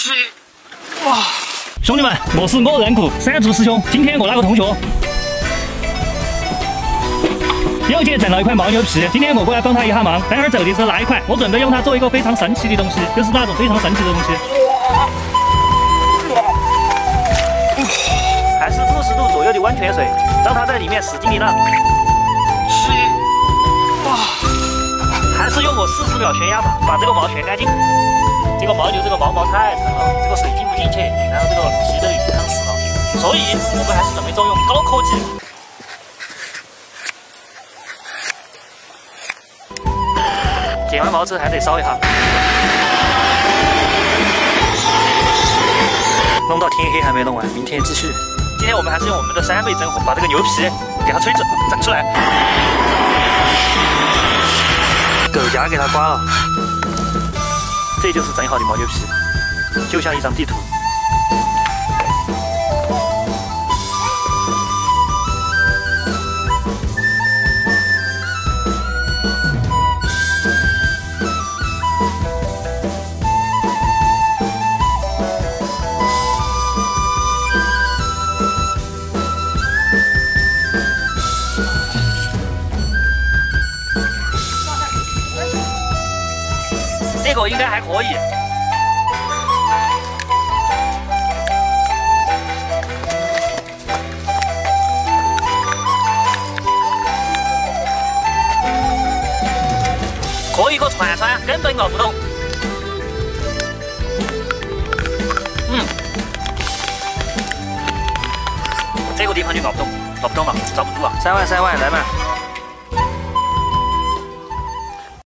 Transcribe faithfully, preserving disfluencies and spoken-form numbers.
七，哇！ 兄弟们，我是我认库闪族师兄。今天我那个同学有姐挣了一块毛牛皮，今天我过来帮他一下忙。待会儿走的是那一块，我准备用它做一个非常神奇的东西，就是那种非常神奇的东西。还是六十度左右的温泉水，让它在里面使劲的浪。 七，哇！ 还是用我四十秒全压法，把这个毛全干净。这个牦牛这个毛毛太长了，这个水进不进去，然后这个皮都已经烫死了，所以我们还是准备重用高科技。剪完毛之后还得烧一下，弄到天黑还没弄完，明天继续。今天我们还是用我们的三倍真火，把这个牛皮给它吹整整出来，狗夹给它刮了。这就是整好的牦牛皮，就像一张地图。这个应该还可以。可以个串串，根本熬不动。嗯，这个地方就熬不动，熬不动了，遭不住啊！三万三万，来嘛！